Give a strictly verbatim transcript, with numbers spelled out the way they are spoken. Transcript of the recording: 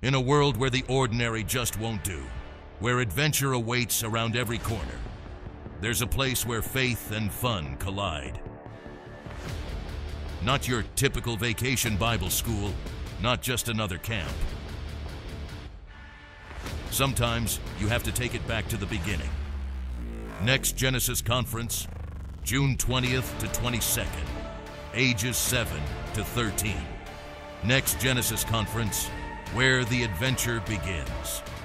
In a world where the ordinary just won't do, where adventure awaits around every corner, there's a place where faith and fun collide. Not your typical vacation Bible school, not just another camp. Sometimes you have to take it back to the beginning. Next Genesis Conference, June twentieth to twenty-second, ages seven to thirteen. Next Genesis Conference, where the adventure begins.